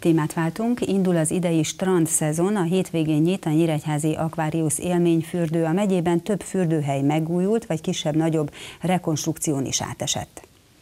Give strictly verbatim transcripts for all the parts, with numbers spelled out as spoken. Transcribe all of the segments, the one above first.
Témát váltunk, indul az idei strand szezon, a hétvégén nyit a Nyíregyházi Aquarius élményfürdő, a megyében több fürdőhely megújult, vagy kisebb-nagyobb rekonstrukción is átesett.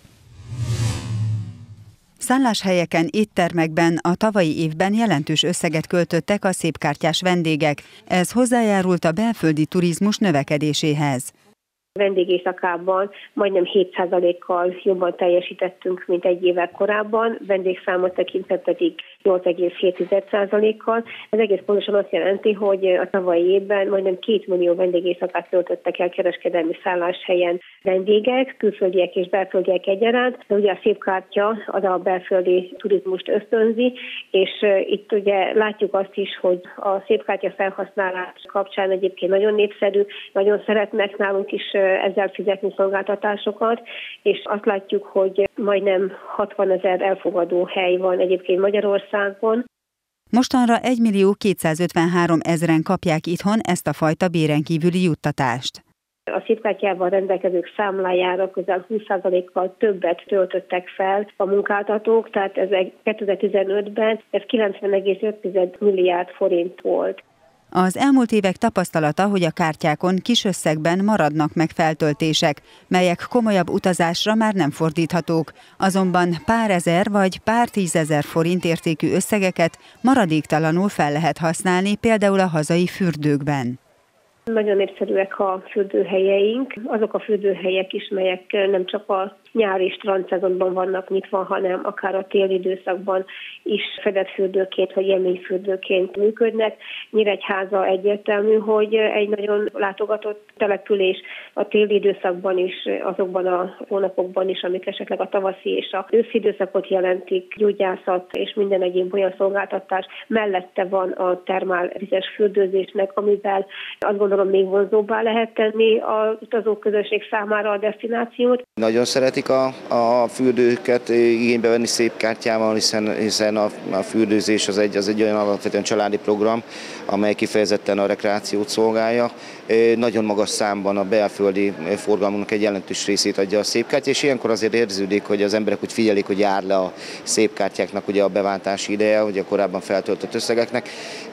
Szálláshelyeken, éttermekben a tavalyi évben jelentős összeget költöttek a szépkártyás vendégek, ez hozzájárult a belföldi turizmus növekedéséhez. Vendégészakában majdnem hét százalékkal jobban teljesítettünk, mint egy évvel korábban, vendégszámot tekintve pedig nyolc egész hét százalékkal. Ez egész pontosan azt jelenti, hogy a tavalyi évben majdnem két millió vendégészakát töltöttek el kereskedelmi szálláshelyen vendégek, külföldiek és belföldiek egyaránt. De ugye a szépkártya az a belföldi turizmust ösztönzi, és itt ugye látjuk azt is, hogy a szépkártya felhasználás kapcsán egyébként nagyon népszerű, nagyon szeretnek nálunk is ezzel fizetni szolgáltatásokat, és azt látjuk, hogy majdnem hatvanezer elfogadó hely van egyébként Magyarországon. Mostanra egymillió kétszázötvenhárom ezren kapják itthon ezt a fajta béren kívüli juttatást. A szépkártyával rendelkezők számlájára közel húsz százalékkal többet töltöttek fel a munkáltatók, tehát ez kétezer-tizenötben ez kilencven egész öt milliárd forint volt. Az elmúlt évek tapasztalata, hogy a kártyákon kis összegben maradnak meg feltöltések, melyek komolyabb utazásra már nem fordíthatók, azonban pár ezer vagy pár tízezer forint értékű összegeket maradéktalanul fel lehet használni, például a hazai fürdőkben. Nagyon népszerűek a fürdőhelyeink, azok a fürdőhelyek is, melyek nem csak a nyári strandszezonban vannak nyitva, hanem akár a téli időszakban is fedett fürdőként vagy élményfürdőként működnek. Nyíregyháza egyértelmű, hogy egy nagyon látogatott település a téli időszakban is, azokban a hónapokban is, amik esetleg a tavaszi és a őszi időszakot jelentik, gyógyászat és minden egyéb olyan szolgáltatás. Mellette van a termálvizes fürdőzésnek, amivel azt gondolom még vonzóbbá lehet tenni az utazóközönség számára a desztinációt. Nagyon szeretik a, a fürdőket igénybe venni szépkártyával, hiszen, hiszen a, a fürdőzés az egy, az egy olyan alapvetően családi program, amely kifejezetten a rekreációt szolgálja. Nagyon magas számban a belföldi forgalmunknak egy jelentős részét adja a szépkártya, és ilyenkor azért érződik, hogy az emberek úgy figyelik, hogy jár le a szépkártyáknak ugye a beváltási ideje, hogy a korábban feltöltött összegeknek.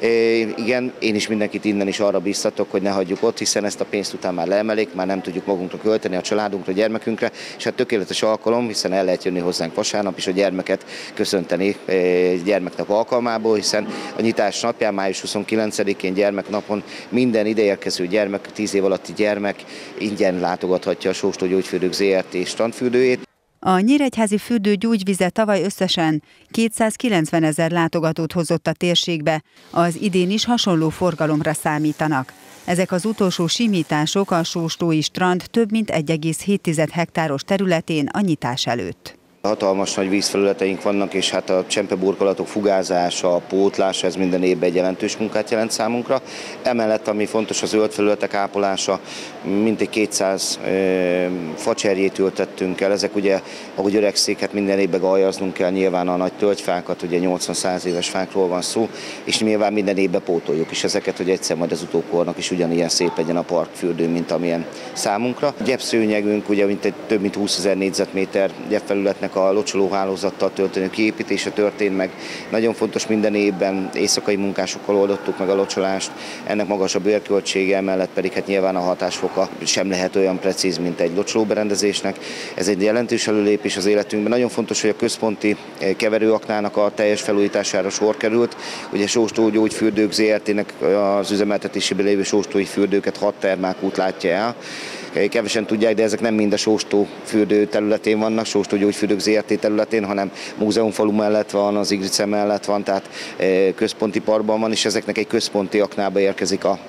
Igen, én is mindenkit innen is arra bíztatok, hogy ne hagyjuk ott, hiszen ezt a pénzt után már leemelik, már nem tudjuk magunkra költeni, a családunkra, a gyermekünkre, és hát tökéletes alkalom, hiszen el lehet jönni hozzánk vasárnap is a gyermeket köszönteni gyermeknap alkalmából, hiszen a nyitás napján, május huszonkilencedikén gyermeknapon minden ideérkező gyermek, tíz év alatti gyermek ingyen látogathatja a Sóstó Gyógyfürdők zé er té strandfürdőjét. A nyíregyházi fürdő gyógyvize tavaly összesen kétszázkilencven ezer látogatót hozott a térségbe, az idén is hasonló forgalomra számítanak. Ezek az utolsó simítások a sóstói strand több mint egy egész hét hektáros területén a nyitás előtt. Hatalmas nagy vízfelületeink vannak, és hát a csempeburkolatok fugázása, a pótlása, ez minden évben egy jelentős munkát jelent számunkra. Emellett, ami fontos, a zöld felületek ápolása, mintegy kétszáz e, facserjét ültettünk el. Ezek ugye, ahogy öregszik, hát minden évben galjaznunk kell nyilván a nagy tölgyfákat, ugye nyolcvan-száz éves fákról van szó, és nyilván minden évben pótoljuk is ezeket, hogy egyszer majd az utókornak is ugyanilyen szép legyen a parkfürdő, mint amilyen számunkra. Gyepszőnyegünk, ugye mint egy több mint húszezer négyzetméter gyepfelületnek a locsolóhálózattal történő kiépítése történt meg. Nagyon fontos, minden évben éjszakai munkásokkal oldottuk meg a locsolást, ennek magas a bérköltsége, emellett pedig hát nyilván a hatásfoka sem lehet olyan precíz, mint egy locsolóberendezésnek. Ez egy jelentős előlépés az életünkben. Nagyon fontos, hogy a központi keverőaknának a teljes felújítására sor került. Ugye Sóstó Gyógyfürdők zé er té-nek az üzemeltetésében lévő sóstói fürdőket hat termálkút látja el. Kevesen tudják, de ezek nem mind a Sóstó fürdő területén vannak, Sóstó Gyógyfürdők zé er té területén, hanem Múzeumfalu mellett van, az Igrice mellett van, tehát központi parkban van, és ezeknek egy központi aknába érkezik a,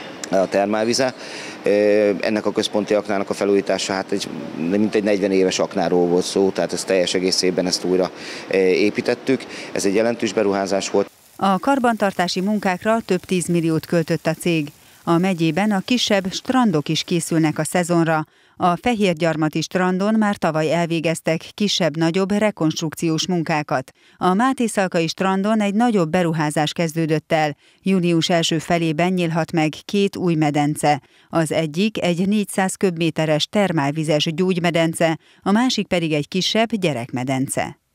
a termálvize. Ennek a központi aknának a felújítása, hát egy, mintegy negyven éves aknáról volt szó, tehát ezt teljes egészében ezt újra építettük. Ez egy jelentős beruházás volt. A karbantartási munkákra több tízmilliót költött a cég. A megyében a kisebb strandok is készülnek a szezonra. A Fehérgyarmati strandon már tavaly elvégeztek kisebb-nagyobb rekonstrukciós munkákat. A Mátészalkai strandon egy nagyobb beruházás kezdődött el. Június első felében nyílhat meg két új medence. Az egyik egy négyszáz köbméteres termálvizes gyógymedence, a másik pedig egy kisebb gyerekmedence.